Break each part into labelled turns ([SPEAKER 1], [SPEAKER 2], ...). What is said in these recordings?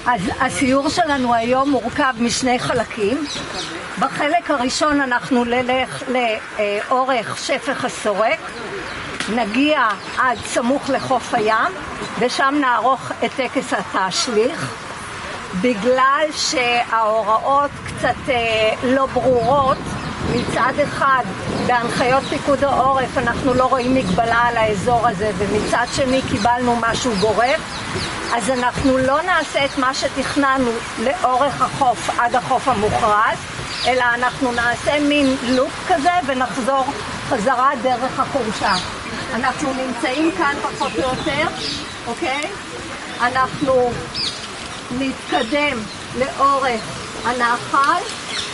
[SPEAKER 1] אז הסיור שלנו היום מורכב משני חלקים. בחלק הראשון אנחנו נלך לאורך שפך הסורק, נגיע עד סמוך לחוף הים, ושם נערוך את טקס התשליך. בגלל שההוראות קצת לא ברורות, מצד אחד בהנחיות פיקוד העורף אנחנו לא רואים מגבלה על האזור הזה, ומצד שני קיבלנו משהו גורף, אז אנחנו לא נעשה את מה שתכננו לאורך החוף עד החוף המוכרז, אלא אנחנו נעשה מין לופ כזה ונחזור חזרה דרך החורשה. אנחנו נמצאים כאן פחות או יותר, אוקיי? אנחנו נתקדם לאורך הנחל,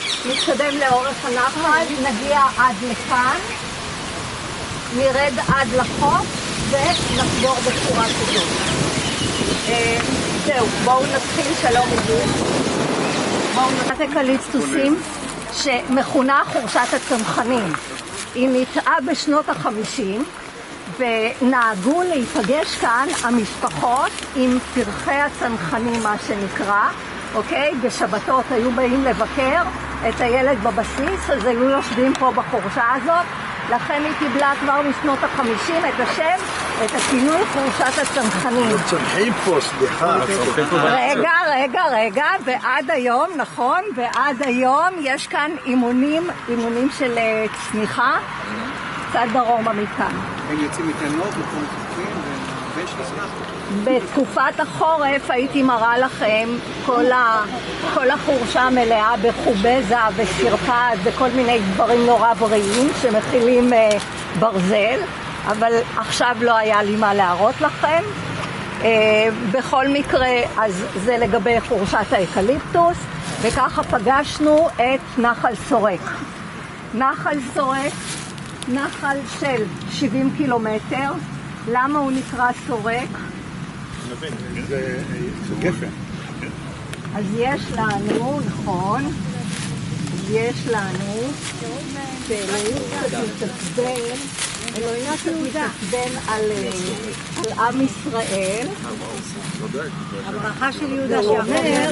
[SPEAKER 1] נגיע עד לכאן, נרד עד לחוף ונחזור בצורה כזאת. זהו, בואו נתחיל. שלום עידוד. בואו נתחיל קליצטוסים שמכונה חורשת הצנחנים. היא ניטעה בשנות ה-50 ונהגו להיפגש כאן המשפחות עם פרחי הצנחנים, מה שנקרא, אוקיי? בשבתות היו באים לבקר את הילד בבסיס, אז היו יושבים פה בחורשה הזאת, לכן היא קיבלה כבר משנות ה-50 את השם, את הכינוי חורשת הצנחנים.
[SPEAKER 2] צנחים פה, סליחה.
[SPEAKER 1] רגע, ועד היום, נכון? ועד היום יש כאן אימונים של צניחה, קצת דרומה מכאן.
[SPEAKER 3] הם יוצאים מכאן מאוד, מקום חופים, ובן שנשמח.
[SPEAKER 1] בתקופת החורף הייתי מראה לכם כל החורשה מלאה בחובזה וסרפד וכל מיני דברים נורא בריאים שמכילים ברזל, אבל עכשיו לא היה לי מה להראות לכם. בכל מקרה, אז זה לגבי חורשת האקליפטוס, וככה פגשנו את נחל סורק. נחל סורק, נחל של 70 קילומטר. למה הוא נקרא סורק?
[SPEAKER 2] זה גפן.
[SPEAKER 1] אז יש לנו, נכון, יש לנו, שאלוהים מתעצבן על עם ישראל. הברכה של יהודה שאומר,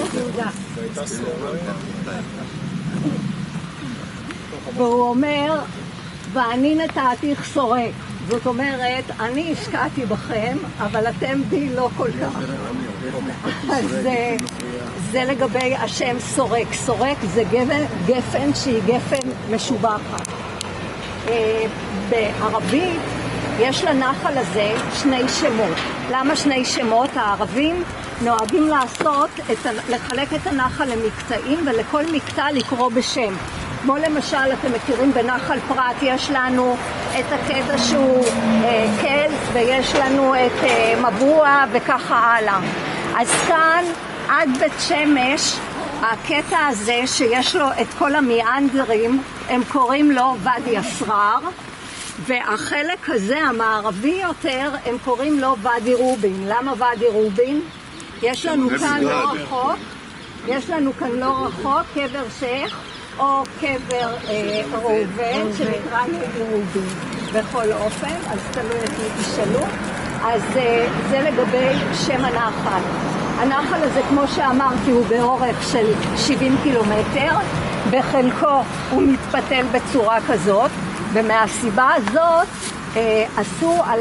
[SPEAKER 1] והוא אומר, ואני נתתיך סורק. זאת אומרת, אני השקעתי בכם, אבל אתם בי לא כל כך. אז זה לגבי השם סורק. סורק זה גפן שהיא גפן משובחת. בערבית יש לנחל הזה שני שמות. למה שני שמות? הערבים נוהגים לחלק את הנחל למקטעים, ולכל מקטע לקרוא בשם. כמו למשל, אתם מכירים בנחל פרת, יש לנו את הקטע שהוא קל, ויש לנו את מבוע וככה הלאה. אז כאן עד בית שמש, הקטע הזה שיש לו את כל המיאנדרים, הם קוראים לו ואדי אסרר, והחלק הזה המערבי יותר הם קוראים לו ואדי רובין. למה ואדי רובין? יש לנו כאן לא רחוק קבר שייח או קבר ראובן שנקרא רובין. בכל אופן, אז תלוי את מי תשאלו. אז זה לגבי שם הנחל. הנחל הזה, כמו שאמרתי, הוא באורך של 70 קילומטר. בחלקו הוא מתפתל בצורה כזאת, ומהסיבה הזאת עשו על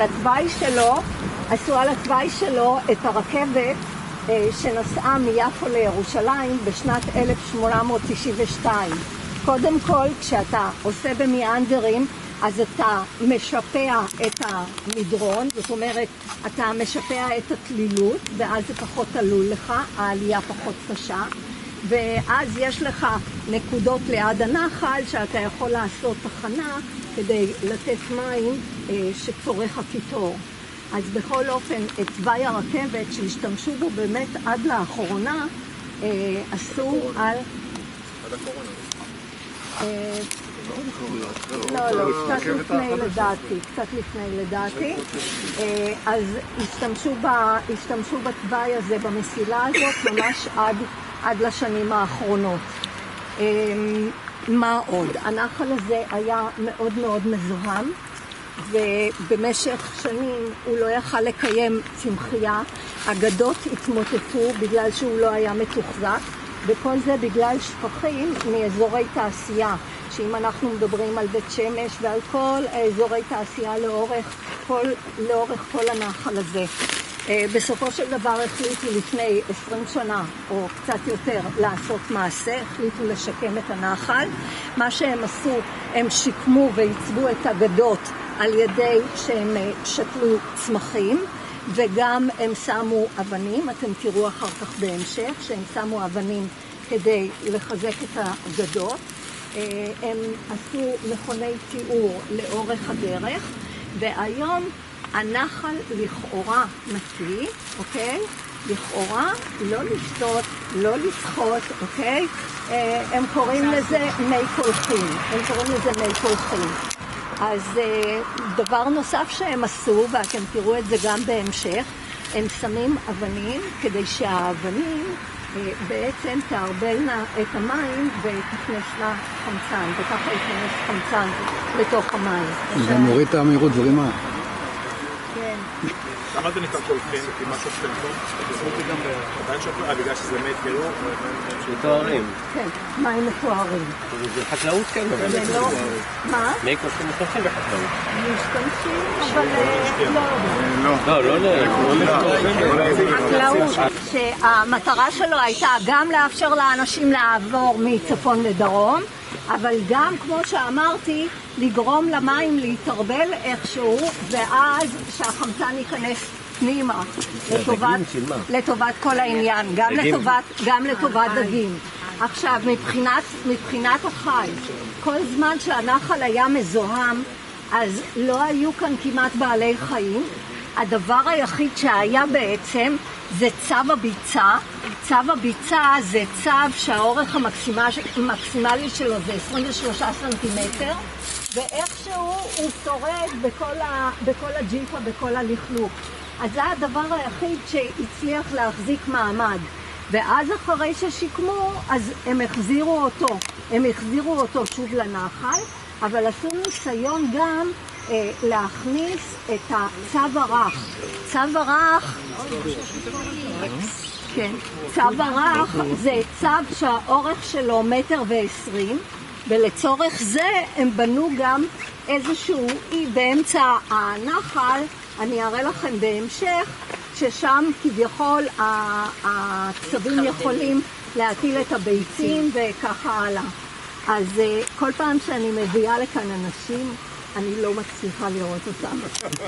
[SPEAKER 1] התוואי שלו את הרכבת שנסעה מיפו לירושלים בשנת 1892. קודם כל, כשאתה עושה במיאנדרים, אז אתה משפע את המדרון, זאת אומרת, אתה משפע את התלילות, ואז זה פחות תלול לך, העלייה פחות קשה, ואז יש לך נקודות ליד הנחל שאתה יכול לעשות תחנה כדי לתת מים שצורך הקיטור. אז בכל אופן, את תוואי הרכבת שהשתמשו בו באמת עד לאחרונה, עשו על... עד הקורונה. לא, קצת לפני לדעתי. אז השתמשו בתוואי הזה, במסילה הזאת, ממש עד לשנים האחרונות. מה עוד? הנחל הזה היה מאוד מאוד מזוהם. ובמשך שנים הוא לא יכל לקיים צמחייה, אגדות התמוטטו בגלל שהוא לא היה מתוחזק, וכל זה בגלל שפכים מאזורי תעשייה, שאם אנחנו מדברים על בית שמש ועל כל אזורי תעשייה לאורך כל הנחל הזה. בסופו של דבר החליטו לפני 20 שנה או קצת יותר לעשות מעשה, החליטו לשקם את הנחל. מה שהם עשו, הם שיקמו ועיצבו את אגדות על ידי שהם שתלו צמחים, וגם הם שמו אבנים, אתם תראו אחר כך בהמשך שהם שמו אבנים כדי לחזק את האגדות. הם עשו מכוני תיאור לאורך הדרך, והיום הנחל לכאורה נקי, אוקיי? לכאורה לא לשתות, לא לשחות, אוקיי? הם קוראים לזה מי קולחים, אז דבר נוסף שהם עשו, ואתם תראו את זה גם בהמשך, הם שמים אבנים כדי שהאבנים בעצם תערבלנה את המים ותכנסנה חמצן, וככה יכנס חמצן לתוך המים.
[SPEAKER 3] זה מוריד את המהירות זרימה.
[SPEAKER 1] כן.
[SPEAKER 2] למה זה נקרא קולחים? כי מה שופטים פה? עדיין שופטים? בגלל שזה מי קירור?
[SPEAKER 4] מתוארים.
[SPEAKER 1] כן, מים מתוארים.
[SPEAKER 4] זה חקלאות כן, אבל
[SPEAKER 1] זה לא... מה?
[SPEAKER 4] מי קולחים משתמשים בחקלאות?
[SPEAKER 1] משתמשים, אבל
[SPEAKER 4] לא.
[SPEAKER 1] חקלאות, שהמטרה שלו הייתה גם לאפשר לאנשים לעבור מצפון לדרום, אבל גם, כמו שאמרתי, לגרום למים להתערבל איכשהו, ואז שהחמצן ייכנס פנימה, לטובת כל העניין, גם לטובת דגים. עכשיו, מבחינת החי, כל זמן שהנחל היה מזוהם, אז לא היו כאן כמעט בעלי חיים. הדבר היחיד שהיה בעצם זה צב הביצה. צב הביצה זה צב שהאורך המקסימלי שלו זה 23 סנטימטר, ואיכשהו הוא שורד בכל הג'יפה, בכל הלכלוך. אז זה הדבר היחיד שהצליח להחזיק מעמד. ואז אחרי ששיקמו, אז הם החזירו אותו שוב לנחל, אבל עשו ניסיון גם להכניס את הצב הרך. צב הרך, כן, צב הרך זה צב שהאורך שלו 1.20 מטר, ולצורך זה הם בנו גם איזשהו אי באמצע הנחל, אני אראה לכם בהמשך, ששם כביכול הצבים יכולים להטיל את הביצים וככה הלאה. אז כל פעם שאני מביאה לכאן אנשים, אני לא מצליחה לראות אותם.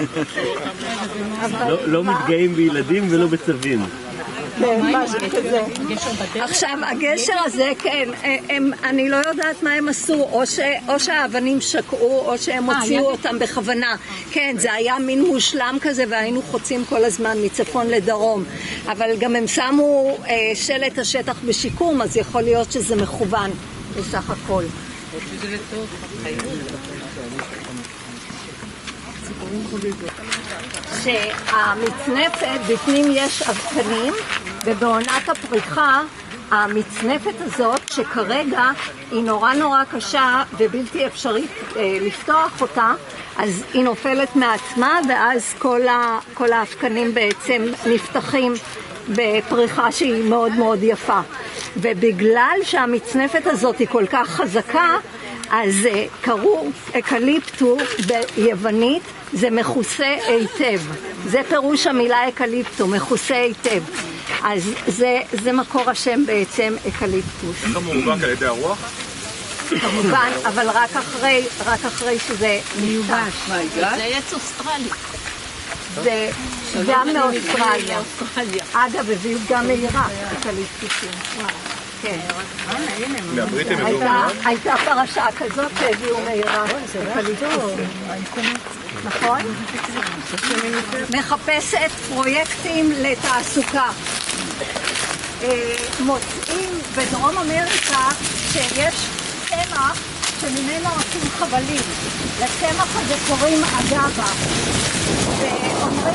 [SPEAKER 4] לא מתגאים בילדים ולא בצבים.
[SPEAKER 1] משהו כזה. עכשיו, הגשר הזה, כן, אני לא יודעת מה הם עשו, או שהאבנים שקעו, או שהם הוציאו אותם בכוונה. כן, זה היה מין מושלם כזה, והיינו חוצים כל הזמן מצפון לדרום. אבל גם הם שמו שלט השטח בשיקום, אז יכול להיות שזה מכוון בסך הכל. שהמצנפת, בפנים יש אבקנים, ובעונת הפריחה המצנפת הזאת, שכרגע היא נורא קשה ובלתי אפשרית לפתוח אותה, אז היא נופלת מעצמה, ואז כל האבקנים בעצם נפתחים בפריחה שהיא מאוד יפה. ובגלל שהמצנפת הזאת היא כל כך חזקה, אז קראו אקליפטו ביוונית, זה מכוסה היטב. זה פירוש המילה אקליפטו, מכוסה היטב. אז זה מקור השם בעצם אקליפטוס.
[SPEAKER 2] זה מורווק על ידי הרוח?
[SPEAKER 1] כמובן, אבל רק אחרי שזה מיובש.
[SPEAKER 5] זה עץ אוסטרלי.
[SPEAKER 1] זה גם מאוסטרליה. אגב, הביאו גם מעיראק אקליפטוסים. כן.
[SPEAKER 2] מהבריטים הביאו
[SPEAKER 1] הייתה פרשה כזאת שהביאו מעיראק אקליפטוסים. נכון? מחפשת פרויקטים לתעסוקה. מוצאים בדרום אמריקה שיש צמח שממנו עושים חבלים. לצמח הזה קוראים אגבה. ואומרים,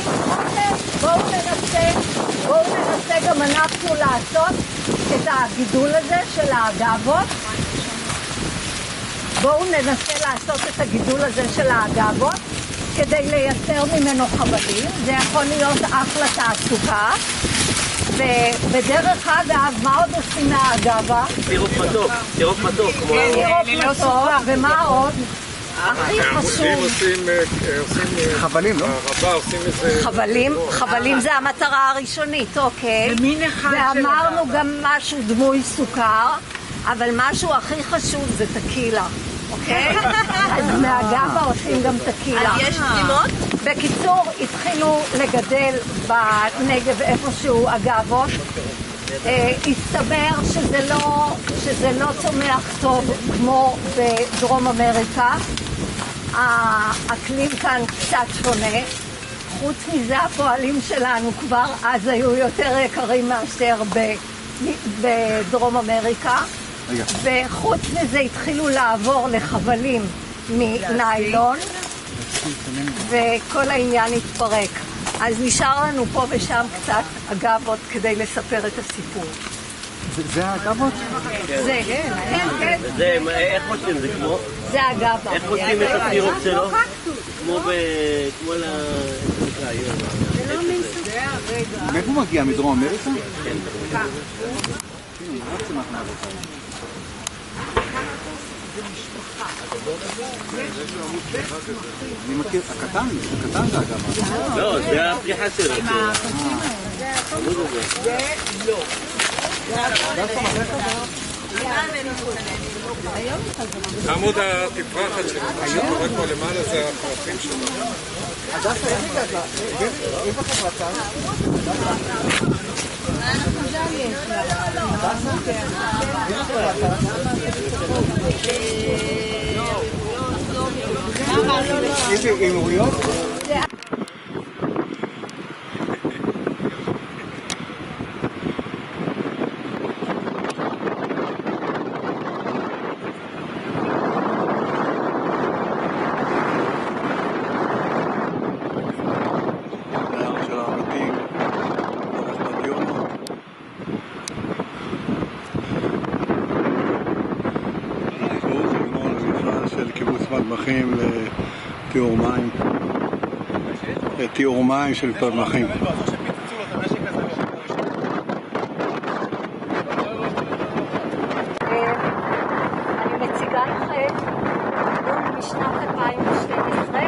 [SPEAKER 1] בואו ננסה גם אנחנו לעשות את הגידול הזה של האגבות. בואו ננסה לעשות את הגידול הזה של האגבות. כדי לייצר ממנו חבלים. זה יכול להיות אחלה תעסוקה. ובדרך אגב, מה עוד עושים מהאגבה?
[SPEAKER 4] סירופ מתוק, סירופ מתוק.
[SPEAKER 1] סירופ מתוק, ומה עוד? הכי חשוב.
[SPEAKER 2] עושים
[SPEAKER 3] חבלים, לא?
[SPEAKER 2] הרבה עושים איזה...
[SPEAKER 1] חבלים זה המטרה הראשונית, אוקיי.
[SPEAKER 5] במין אחד של
[SPEAKER 1] ואמרנו גם משהו דמוי סוכר, אבל משהו הכי חשוב זה טקילה, אוקיי? אז מהגבה עושים גם טקילה.
[SPEAKER 5] יש דגימות?
[SPEAKER 1] בקיצור, התחילו לגדל בנגב איפשהו אגבות. הסתבר שזה לא צומח טוב כמו בדרום אמריקה. האקלים כאן קצת שונה. חוץ מזה הפועלים שלנו כבר אז היו יותר יקרים מאשר בדרום אמריקה. וחוץ מזה התחילו לעבור לחבלים מניילון וכל העניין התפרק. אז נשאר לנו פה ושם קצת אגבות כדי לספר את הסיפור.
[SPEAKER 3] זה האגבות?
[SPEAKER 1] זה, כן.
[SPEAKER 4] זה, איך עושים? זה כמו?
[SPEAKER 1] זה אגבה.
[SPEAKER 4] איך עושים את הסירופ שלו? כמו ל... איך נקרא היום?
[SPEAKER 3] מאיפה הוא מגיע? מדרום אמריקה?
[SPEAKER 4] כן.
[SPEAKER 3] אני מכיר, הקטן זה אגבה.
[SPEAKER 4] לא, זה הפריחה שלו.
[SPEAKER 2] עמוד התפרחת שקורה פה למעלה זה הפרחים שלו.
[SPEAKER 3] איזה אימוריות?
[SPEAKER 6] טיהור מים של פלמחים.
[SPEAKER 1] אני מציגה לכם דוח משנת 2012,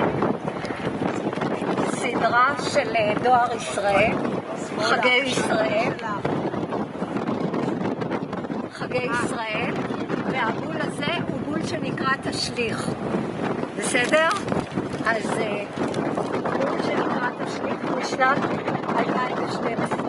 [SPEAKER 1] סדרה של דואר ישראל, חגי ישראל, והבול הזה הוא בול שנקרא תשליך, בסדר? אז בול שנקרא תשליך משנת 2012.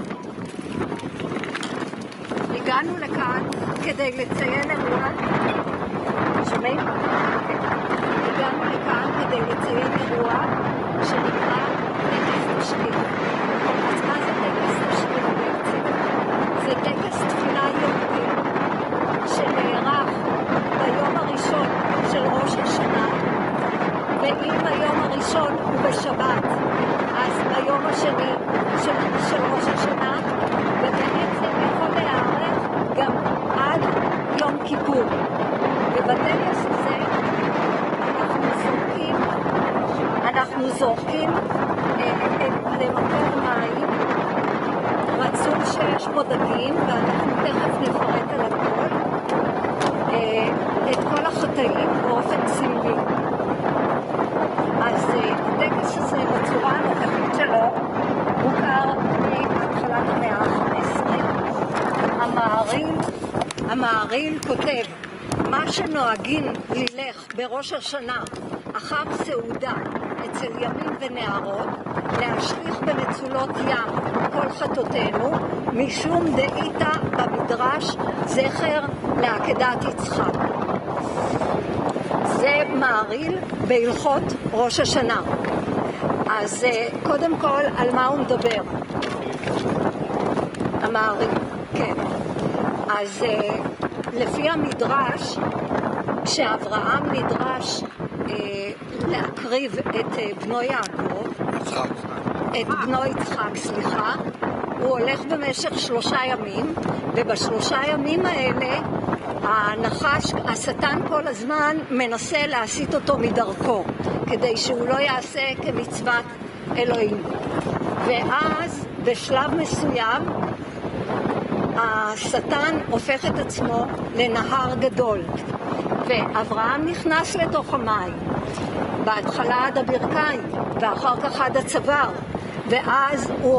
[SPEAKER 1] הגענו לכאן כדי לציין אירוע, שומעים? הגענו לכאן כדי לציין אירוע שנקרא טקס תשליך. אז מה זה טקס תשליך בעצם? זה טקס תפילה יהודי שנערך ביום הראשון של ראש השנה, ואם היום הראשון הוא בשבת, אז ביום השני של ראש השנה, ובעצם יכול להיערך גם עד יום כיפור. ובטקס הזה אנחנו זורקים למקור מים, רצוי שיש בו דגים, ואנחנו תכף נפרט על הכל, את כל החטאים באופן סמלי. אז הטקס הזה בצורה הנוכחית שלו הוכר מהתחלת המאה ה-15. המעריל כותב, מה שנוהגים ללך בראש השנה אחר סעודה אצל ימים ונערות, להשליך במצולות ים כל חטאותינו, משום דאיתא במדרש זכר לעקדת יצחק. זה מעריל בהלכות ראש השנה. אז קודם כל, על מה הוא מדבר? המעריל, כן. אז לפי המדרש, כשאברהם נדרש להקריב את בנו יעקב, את בנו יצחק, סליחה, הוא הולך במשך 3 ימים, ובשלושה ימים האלה הנחש, השטן כל הזמן מנסה להסיט אותו מדרכו, כדי שהוא לא יעשה כמצוות אלוהים. ואז בשלב מסוים השטן הופך את עצמו לנהר גדול, ואברהם נכנס לתוך המים, בהתחלה עד הברכיים ואחר כך עד הצוואר, ואז הוא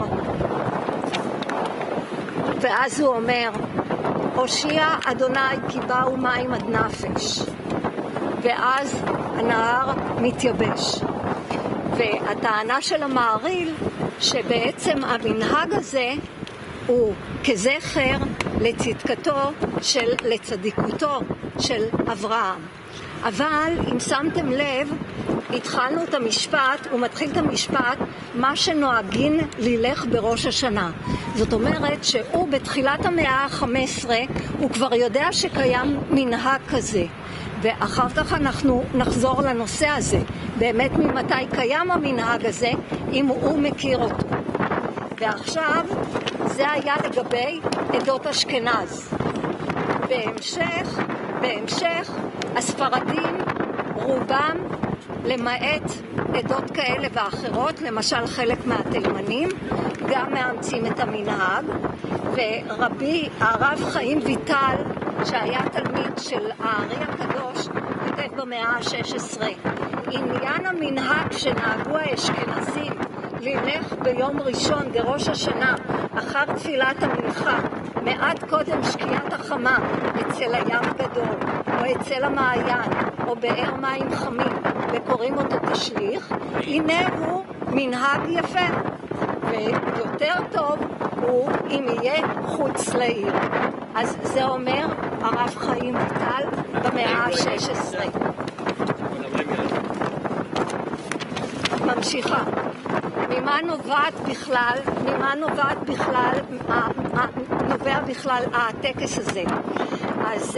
[SPEAKER 1] אומר הושיע אדוני כי באו מים עד נפש, ואז הנהר מתייבש. והטענה של המעריל שבעצם המנהג הזה הוא כזכר לצדיקותו של אברהם. אבל אם שמתם לב, התחלנו את המשפט, הוא מתחיל את המשפט, מה שנוהגין לילך בראש השנה. זאת אומרת שהוא בתחילת המאה ה-15, הוא כבר יודע שקיים מנהג כזה. ואחר כך אנחנו נחזור לנושא הזה. באמת ממתי קיים המנהג הזה, אם הוא מכיר אותו. ועכשיו זה היה לגבי עדות אשכנז. בהמשך הספרדים רובם, למעט עדות כאלה ואחרות, למשל חלק מהתימנים, גם מאמצים את המנהג. הרב חיים ויטל, שהיה תלמיד של הארי הקדוש, כותב במאה ה-16, עניין המנהג שנהגו האשכנזים ללך ביום ראשון בראש השנה אחר תפילת המנחה מעט קודם שקיעת החמה אצל הים גדול או אצל המעיין או באר מים חמים וקוראים אותו תשליך, הנה הוא מנהג יפה, ויותר טוב הוא אם יהיה חוץ לעיר. אז זה אומר הרב חיים ויטל במאה ה-16. ממשיכה. ממה נובע בכלל הטקס הזה? אז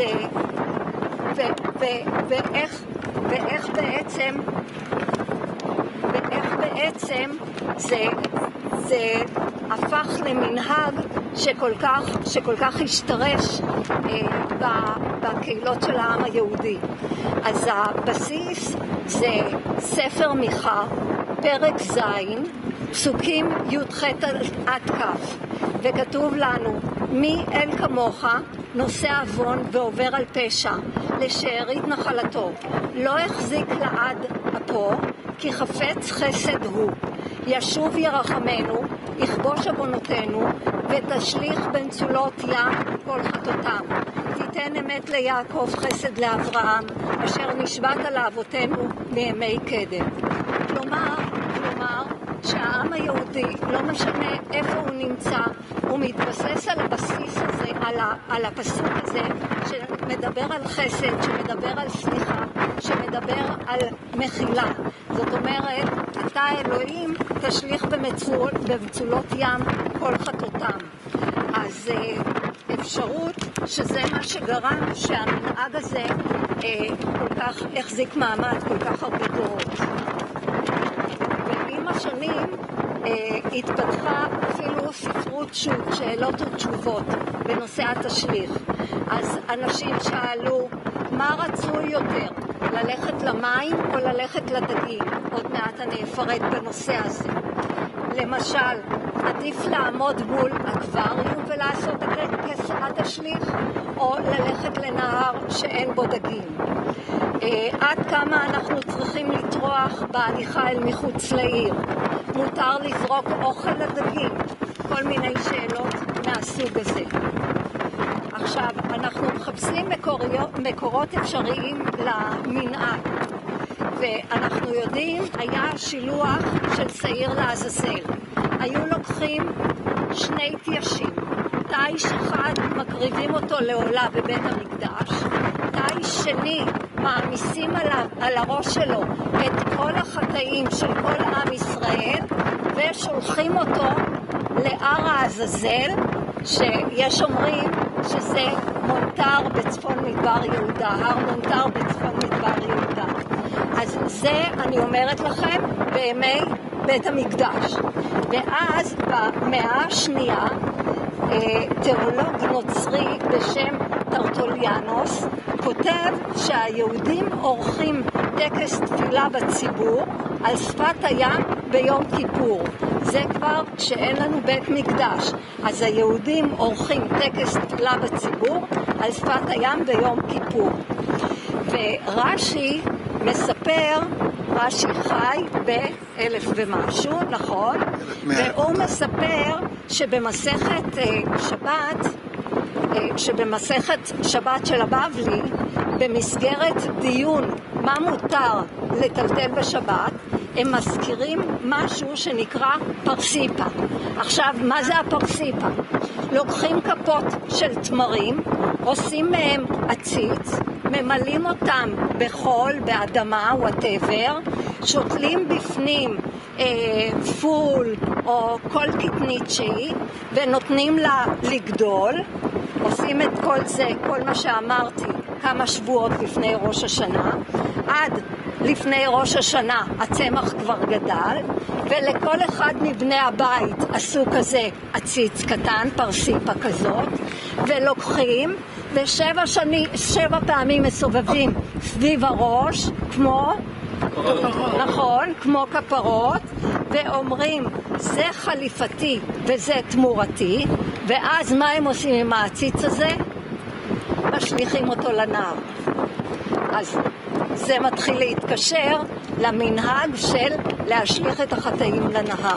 [SPEAKER 1] ואיך בעצם זה הפך למנהג שכל כך השתרש בקהילות של העם היהודי. אז הבסיס זה ספר מיכה, פרק ז', פסוקים י"ח עד כ', וכתוב לנו, מי אל כמוך נושא עוון ועובר על פשע לשארית נחלתו, לא החזיק לעד אפו כי חפץ חסד הוא, ישוב ירחמנו, יכבוש עוונותינו ותשליך במצולות ים כל חטאותם, תיתן אמת ליעקב חסד לאברהם אשר נשבעת לאבותינו מימי קדם. כלומר שהעם היהודי, לא משנה איפה הוא נמצא, הוא מתבסס על הבסיס הזה, על הפסוק הזה שמדבר על חסד, שמדבר על סליחה, שמדבר על מחילה. זאת אומרת, אתה אלוהים תשליך במצולות ים כל חטאותם. אז אפשרות שזה מה שגרם שהמנהג הזה כל כך החזיק מעמד כל כך הרבה דורות. ועם השנים התפתחה אפילו ספרות שאלות ותשובות בנושא התשליך. אז אנשים שאלו מה רצוי יותר, ללכת למים או ללכת לדגים. עוד מעט אני אפרט בנושא הזה. למשל, עדיף לעמוד מול אקווריום ולעשות את התשליך, או ללכת לנהר שאין בו דגים. עד כמה אנחנו צריכים לטרוח בהליכה אל מחוץ לעיר. מותר לזרוק אוכל לדגים. כל מיני שאלות מהסוג הזה. עכשיו, אנחנו מחפשים מקורות אפשריים למנהג. ואנחנו יודעים, היה שילוח של שעיר לעזאזל. היו לוקחים שני תיישים. תיש אחד מקריבים אותו לעולה בבית המקדש. תיש שני מעמיסים על הראש שלו את כל החטאים של כל עם ישראל ושולחים אותו להר העזאזל, שיש אומרים שזה מונטר בצפון מדבר יהודה, הר מונטר בצפון מדבר יהודה. אז זה אני אומרת לכם בימי בית המקדש. ואז במאה השנייה תיאולוג נוצרי בשם טרטוליאנוס, כותב שהיהודים עורכים טקס תפילה בציבור על שפת הים ביום כיפור. זה כבר כשאין לנו בית מקדש. אז היהודים עורכים טקס תפילה בציבור על שפת הים ביום כיפור. ורש"י מספר, רש"י חי ב-1000 ומשהו, נכון? והוא מספר שבמסכת שבת של הבבלי, במסגרת דיון מה מותר לטלטל בשבת, הם מזכירים משהו שנקרא פרסיפה. עכשיו, מה זה הפרסיפה? לוקחים כפות של תמרים, עושים מהם עציץ, ממלאים אותם בחול, באדמה, whatever, שותלים בפנים פול או כל קטנית שהיא, ונותנים לה לגדול. עושים את כל זה, כל מה שאמרתי, כמה שבועות לפני ראש השנה. עד לפני ראש השנה הצמח כבר גדל, ולכל אחד מבני הבית עשו כזה עציץ קטן, פרסיפה כזאת, ולוקחים ושבע פעמים מסובבים סביב הראש, כמו, נכון, כמו כפרות, ואומרים זה חליפתי וזה תמורתי. ואז מה הם עושים עם העציץ הזה? משליכים אותו לנהר. אז זה מתחיל להתקשר למנהג של להשליך את החטאים לנהר.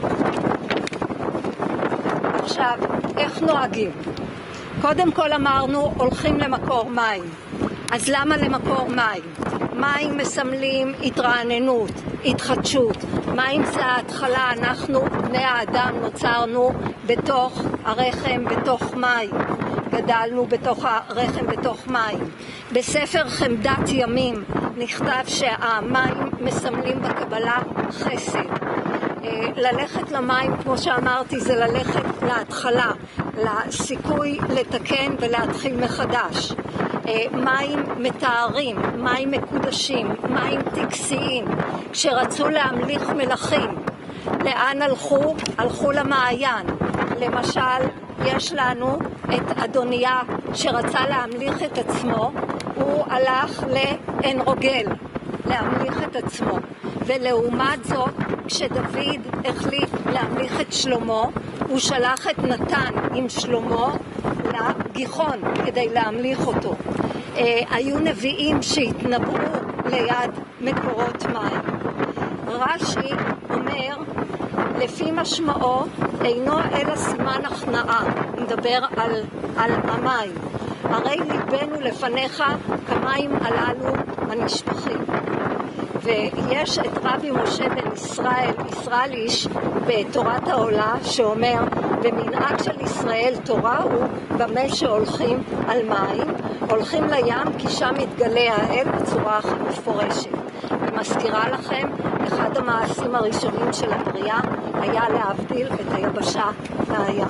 [SPEAKER 1] עכשיו, איך נוהגים? קודם כל אמרנו, הולכים למקור מים. אז למה למקור מים? מים מסמלים התרעננות, התחדשות. מים זה ההתחלה, אנחנו, בני האדם, נוצרנו בתוך הרחם, בתוך מים. גדלנו בתוך הרחם, בתוך מים. בספר חמדת ימים נכתב שהמים מסמלים בקבלה חסד. ללכת למים, כמו שאמרתי, זה ללכת להתחלה, לסיכוי לתקן ולהתחיל מחדש. מים מתארים, מים מקודשים, מים טקסיים. כשרצו להמליך מלכים, לאן הלכו? הלכו למעיין. למשל, יש לנו את אדוניה שרצה להמליך את עצמו, הוא הלך לעין רוגל להמליך את עצמו. ולעומת זאת, כשדוד החליט להמליך את שלמה, הוא שלח את נתן עם שלמה לגיחון כדי להמליך אותו. היו נביאים שהתנבאו ליד מקורות מים. רש"י אומר, לפי משמעו אינו אלא סימן הכנעה, נדבר על המים. הרי ליבנו לפניך כמים הללו הנשפכים. ויש את רבי משה בן ישראליש בתורת העולה שאומר, במנהג של ישראל תורה הוא במה שהולכים על מים, הולכים לים כי שם מתגלה האל בצורה הכי מפורשת. אני מזכירה לכם, אחד המעשים הראשונים של הבריאה היה להבדיל את היבשה מהים.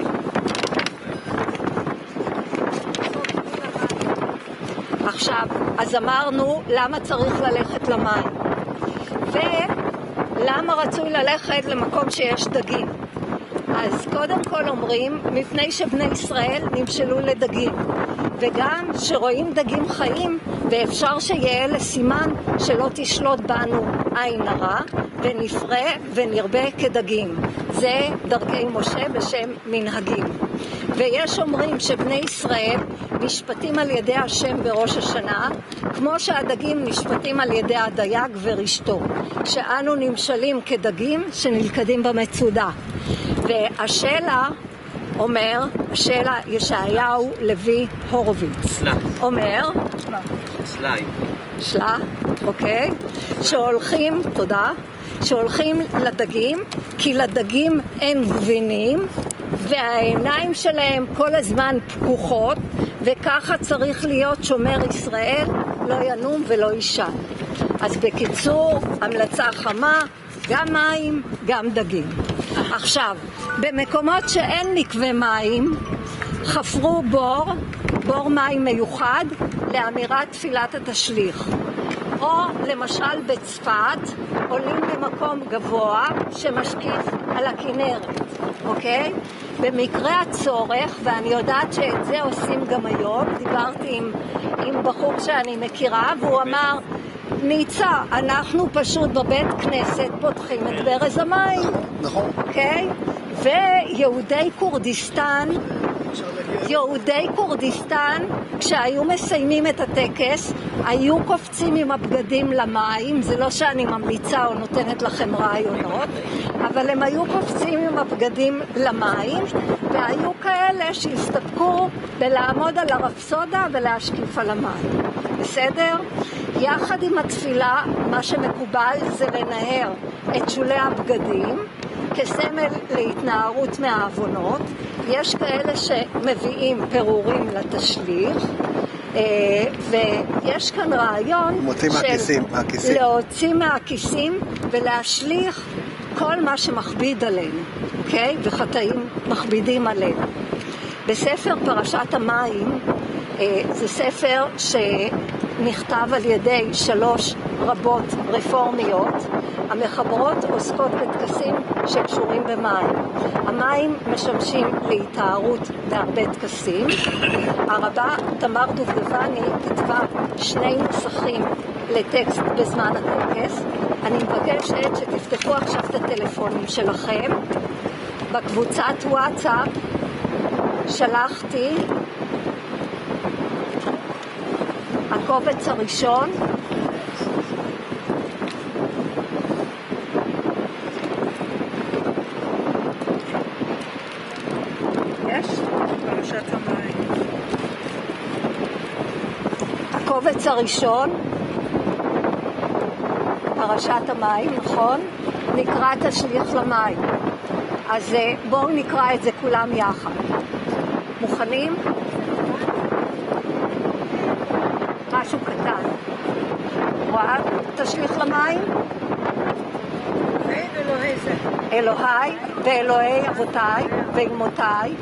[SPEAKER 1] עכשיו, אז אמרנו למה צריך ללכת למים, ולמה רצוי ללכת למקום שיש דגים. אז קודם כל אומרים, מפני שבני ישראל נמשלו לדגים, וגם שרואים דגים חיים, ואפשר שיהיה לסימן שלא תשלוט בנו עין הרע, ונפרה ונרבה כדגים. זה דרכי משה בשם מנהגים. ויש אומרים שבני ישראל נשפטים על ידי השם בראש השנה, כמו שהדגים נשפטים על ידי הדייג ורשתו, כשאנו נמשלים כדגים שנלכדים במצודה. והשאלה אומר, השאלה ישעיהו לוי הורוביץ אומר, שלה, אוקיי, שהולכים, תודה, שהולכים לדגים, כי לדגים אין גבינים, והעיניים שלהם כל הזמן פקוחות, וככה צריך להיות שומר ישראל, לא ינום ולא יישן. אז בקיצור, המלצה חמה, גם מים, גם דגים. עכשיו, במקומות שאין מקווה מים, חפרו בור מים מיוחד לאמירת תפילת התשליך. או למשל בצפת עולים למקום גבוה שמשקיף על הכנרת, אוקיי? במקרה הצורך, ואני יודעת שאת זה עושים גם היום, דיברתי עם בחור שאני מכירה והוא אמר, ניצה, אנחנו פשוט בבית כנסת פותחים את ברז המים.
[SPEAKER 6] נכון.
[SPEAKER 1] אוקיי? ויהודי כורדיסטן, כשהיו מסיימים את הטקס, היו קופצים עם הבגדים למים, זה לא שאני ממליצה או נותנת לכם רעיונות, אבל הם היו קופצים עם הבגדים למים, והיו כאלה שהסתפקו בלעמוד על הרפסודה ולהשקיף על המים. בסדר? יחד עם התפילה, מה שמקובל זה לנער את שולי הבגדים, כסמל להתנערות מהעוונות. יש כאלה שמביאים פירורים לתשליך, ויש כאן רעיון של להוציא מהכיסים ולהשליך כל מה שמכביד עלינו, אוקיי? וחטאים מכבידים עלינו. בספר פרשת המים, זה ספר שנכתב על ידי 3 רבות רפורמיות, המחברות עוסקות בטקסים שקשורים במים. המים משמשים להתארות בהרבה טקסים. הרבה תמר דובדבני כתבה 2 נוסחים לטקסט בזמן הטקס. אני מבקשת שתפתחו עכשיו את הטלפונים שלכם. בקבוצת וואטסאפ שלחתי הקובץ הראשון, הקובץ הראשון, פרשת המים, נכון? נקרא תשליך למים. אז בואו נקרא את זה כולם יחד. מוכנים? משהו קטן. רואה? תשליך למים? אלוהי ואלוהי אבותיי ואמותיי,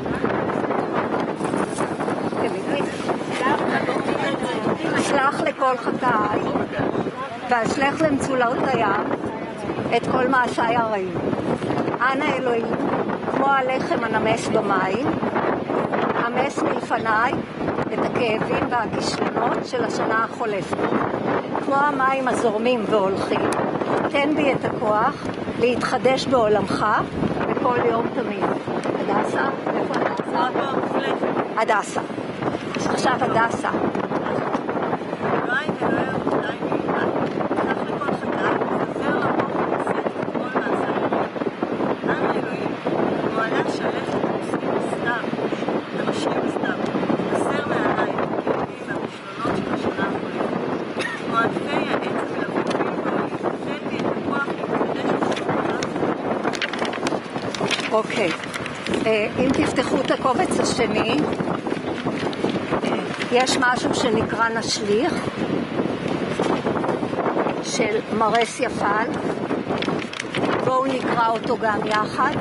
[SPEAKER 1] אסלח לכל חטאי ואשלח למצולות הים את כל מעשיי הרעים. אנא אלוהים, כמו הלחם הנמס במים, אמס מלפניי את הכאבים והכישלונות של השנה החולפת. כמו המים הזורמים והולכים, תן בי את הכוח להתחדש בעולמך בכל יום תמיד. הדסה? איפה הדסה? הדסה. עכשיו הדסה. אוקיי, אם תפתחו את הקובץ השני, יש משהו שנקרא נשליך של מרס יפל. בואו נקרא אותו גם יחד.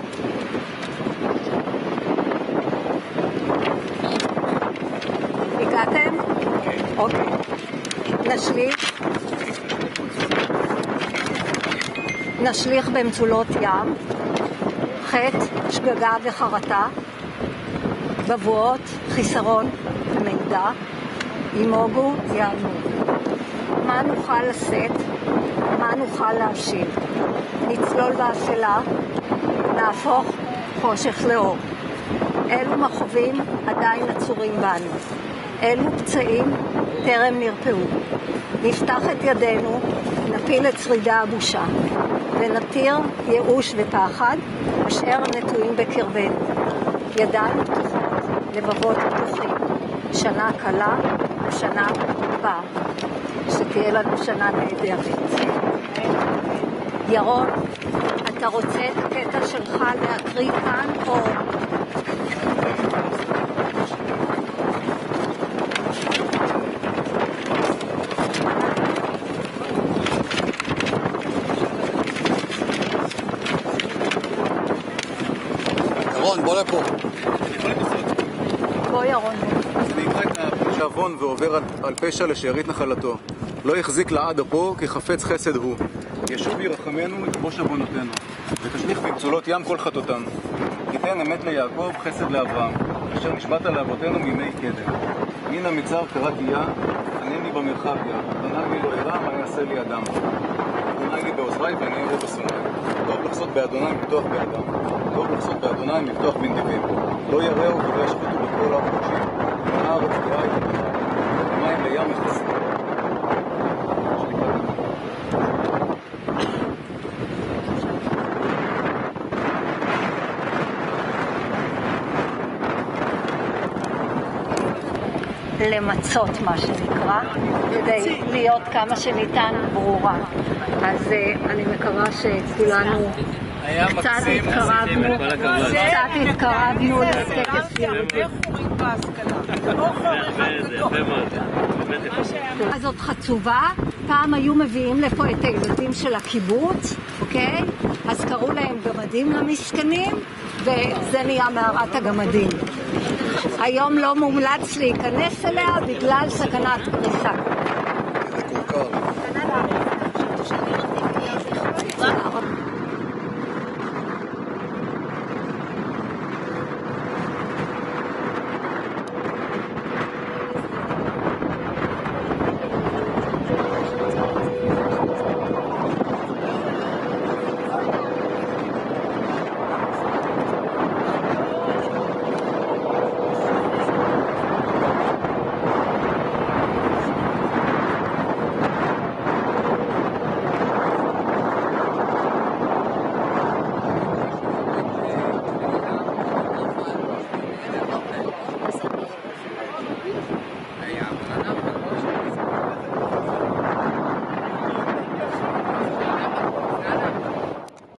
[SPEAKER 1] הגעתם? אוקיי. נשליך במצולות ים, חטא, שגגה וחרטה, בבואות, חיסרון ומידע, ימוגו, יענו. מה נוכל לשאת? מה נוכל להשיב? נצלול באפלה, נהפוך חושך לאור. אלו מכאובים עדיין עצורים בנו. אלו פצעים טרם נרפאו. נפתח את ידינו, נפיל את שרידי הבושה, ונתיר ייאוש ופחד אשר נטועים בקרבנו. ידיים פתוחות, לבבות פתוחים. שנה קלה ושנה טובה. שתהיה לנו שנה נהדרת. ירון, אתה רוצה את הקטע שלך להקריא כאן או...
[SPEAKER 6] ירון, בוא לפה.
[SPEAKER 1] בוא ירון.
[SPEAKER 6] אני אקרא את שעוון ועובר על פשע לשארית נחלתו.
[SPEAKER 7] לא יחזיק לעד אפו, כי חפץ חסד הוא. ישוב ירחמנו יכבוש עוונותינו, ותשליך במצולות ים כל חטאותינו. תיתן אמת ליעקב, חסד לאברהם, אשר נשבעת לאבותינו מימי קדם. מן המצר קראתיה, ענני במרחביה, ענני לי לא ירא, מה יעשה לי אדם. אדוני לי בעוזרי ואני אראה בשונאי. טוב לחסות באדוני מבטוח באדם, טוב לחסות באדוני מבטוח בנדיבים. לא יראו ולא ישחטו בכל הר קודשי, הארץ דעה את אדוני, המים לים יחסים.
[SPEAKER 1] למצות מה שנקרא, כדי להיות כמה שניתן ברורה. אז אני מקווה שכולנו קצת התקרבנו לטקס יהודי. זאת חצובה, פעם היו מביאים לפה את הילדים של הקיבוץ, אוקיי? אז קראו להם גמדים למסכנים, וזה נהיה מערת הגמדים. היום לא מומלץ להיכנס אליה בגלל סכנת קריסה.